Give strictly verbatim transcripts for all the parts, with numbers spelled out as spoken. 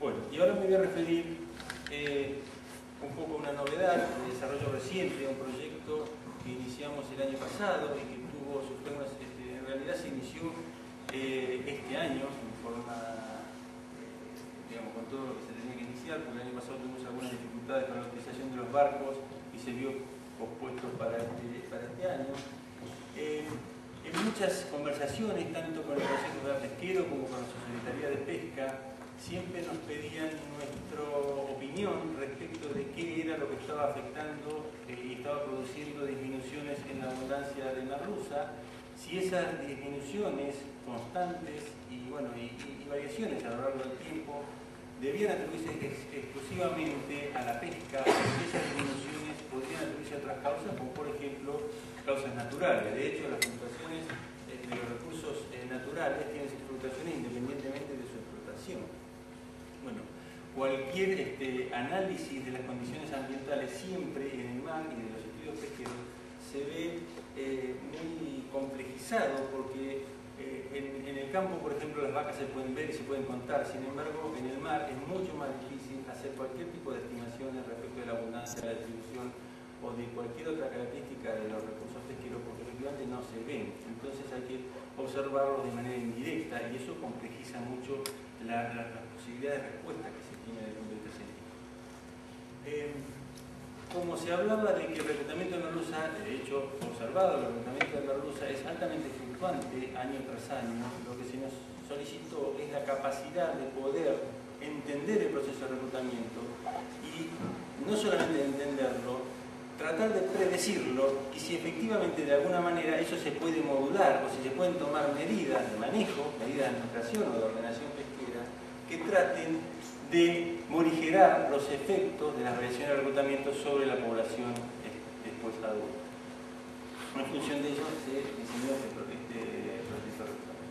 Bueno, y ahora me voy a referir eh, un poco a una novedad de desarrollo reciente, a un proyecto que iniciamos el año pasado y que tuvo sus temas, este, en realidad se inició eh, este año en forma, eh, digamos, con todo lo que se tenía que iniciar, porque el año pasado tuvimos algunas dificultades con la utilización de los barcos y se vio pospuesto para este, para este año. Eh, en muchas conversaciones, tanto con el Consejo Pesquero como con la Secretaría de Pesca, siempre nos pedían nuestra opinión respecto de qué era lo que estaba afectando eh, y estaba produciendo disminuciones en la abundancia de merluza, si esas disminuciones constantes y, bueno, y, y, y variaciones a lo largo del tiempo debían atribuirse ex exclusivamente a la pesca, o si esas disminuciones podrían atribuirse a otras causas, como por ejemplo causas naturales. De hecho, las fluctuaciones eh, de los recursos eh, naturales tienen sus fluctuaciones independientemente de su explotación. Bueno, cualquier este, análisis de las condiciones ambientales siempre en el mar y de los estudios pesqueros se ve eh, muy complejizado porque eh, en, en el campo, por ejemplo, las vacas se pueden ver y se pueden contar, sin embargo, en el mar es mucho más difícil hacer cualquier tipo de estimaciones respecto de la abundancia, de la distribución o de cualquier otra característica de los recursos pesqueros porque efectivamente no se ven. Entonces hay que observarlos de manera indirecta y eso complejiza mucho la, la, la posibilidad de respuesta que se tiene desde el punto de vista científico. Eh, como se hablaba de que el reclutamiento de merluza, de hecho observado, el reclutamiento de merluza es altamente fluctuante año tras año, lo que se nos solicitó es la capacidad de poder entender el proceso de reclutamiento y no solamente de entenderlo, tratar de predecirlo y si efectivamente de alguna manera eso se puede modular o si se pueden tomar medidas de manejo, medidas de administración o de ordenación pesquera que traten de morigerar los efectos de las variaciones de reclutamiento sobre la población después adulta. En función de ello se diseñó este proceso de reclutamiento.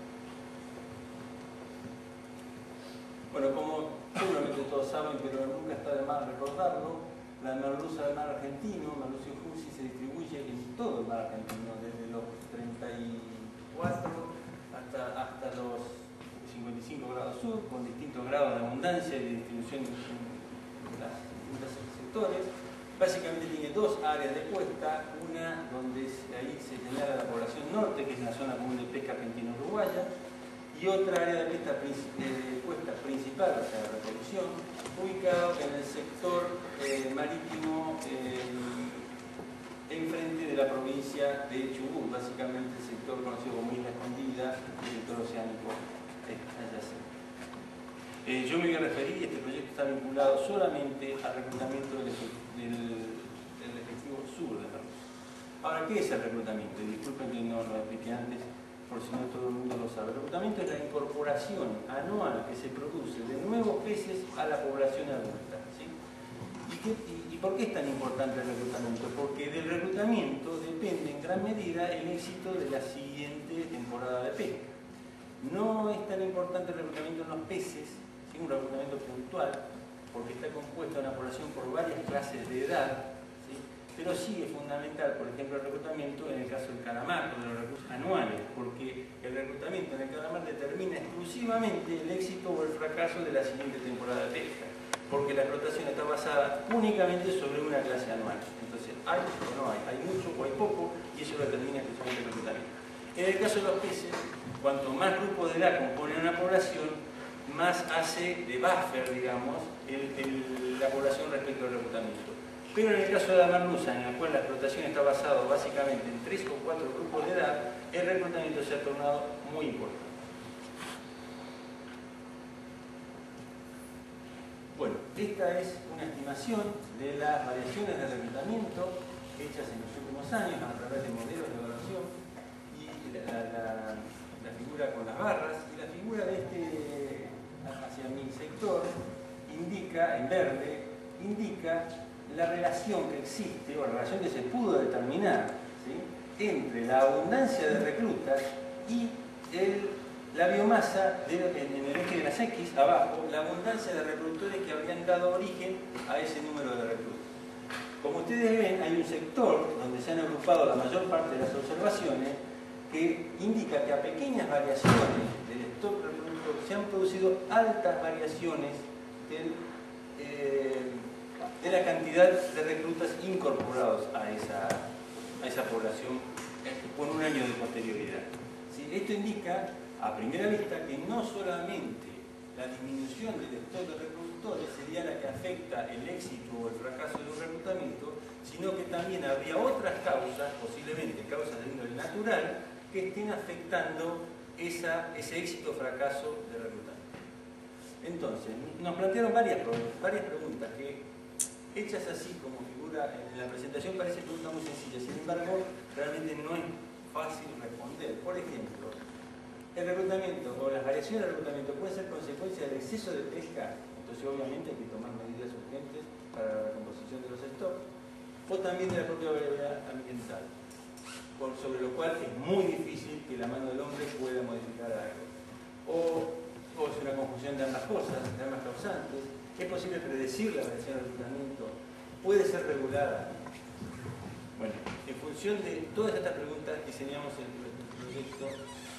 Bueno, como seguramente todos saben, pero nunca está de más recordarlo, la merluza del mar argentino, Merlucio jusi, se distribuye en todo el mar argentino, desde los treinta y cuatro hasta, hasta los cincuenta y cinco grados sur, con distintos grados de abundancia y de distribución en los distintos sectores. Básicamente tiene dos áreas de puesta, una donde ahí se señala la población norte, que es la zona común de pesca argentino-uruguaya, y otra área de puesta, de puesta principal, o sea, de reproducción, ubicado en el sector eh, marítimo eh, enfrente de la provincia de Chubut, básicamente el sector conocido como Isla Escondida, el sector oceánico adyacente. Eh, yo me voy a referir, y este proyecto está vinculado solamente al reclutamiento del, del, del efectivo sur de Merluza. Ahora, ¿qué es el reclutamiento? Y disculpen que no lo expliqué antes, por si no todo el mundo lo sabe. El reclutamiento es la incorporación anual que se produce de nuevos peces a la población adulta. ¿Sí? ¿Y, qué, y, ¿Y por qué es tan importante el reclutamiento? Porque del reclutamiento depende en gran medida el éxito de la siguiente temporada de pesca. No es tan importante el reclutamiento en los peces, sino un reclutamiento puntual, porque está compuesta una población por varias clases de edad, ¿sí? Pero sí es fundamental, por ejemplo, el reclutamiento en el caso del calamar o de los recursos anuales, porque el reclutamiento en el calamar determina exclusivamente el éxito o el fracaso de la siguiente temporada de pesca, porque la explotación está basada únicamente sobre una clase anual. Entonces, hay o no hay, hay mucho o hay poco, y eso lo determina exclusivamente el reclutamiento. En el caso de los peces, cuanto más grupos de edad componen una población, más hace de buffer, digamos, el, el, la población respecto al reclutamiento. Pero en el caso de la merluza, en el cual la explotación está basada básicamente en tres o cuatro grupos de edad, el reclutamiento se ha tornado muy importante. Bueno, esta es una estimación de las variaciones de reclutamiento hechas en los últimos años a través de modelos de evaluación y la, la, la figura con las barras y la figura de este hacia mi sector indica, en verde, indica la relación que existe, o la relación que se pudo determinar, ¿sí?, entre la abundancia de reclutas y el, la biomasa de, en, en el eje de las X, abajo, la abundancia de reproductores que habrían dado origen a ese número de reclutas. Como ustedes ven, hay un sector donde se han agrupado la mayor parte de las observaciones que indica que a pequeñas variaciones del stock reproductor se han producido altas variaciones del, eh, de la cantidad de reclutas incorporados a esa, a esa población con un año de posterioridad. ¿Sí? Esto indica, a primera vista, que no solamente la disminución del stock de reproductores sería la que afecta el éxito o el fracaso de un reclutamiento, sino que también habría otras causas, posiblemente causas de índole natural, que estén afectando esa, ese éxito o fracaso de reclutamiento. Entonces, nos plantearon varias, varias preguntas que, hechas así como figura en la presentación, parecen preguntas muy sencillas, sin embargo, realmente no es fácil responder. Por ejemplo, el reclutamiento o las variaciones del reclutamiento pueden ser consecuencia del exceso de pesca, entonces obviamente hay que tomar medidas urgentes para la recomposición de los stocks, o también de la propia variabilidad ambiental, por sobre lo cual es muy difícil que la mano del hombre pueda modificar algo. O, o es una confusión de ambas cosas, de ambas causantes. ¿Es posible predecir la variación del reclutamiento? ¿Puede ser regulada? Bueno, en función de todas estas preguntas diseñamos el proyecto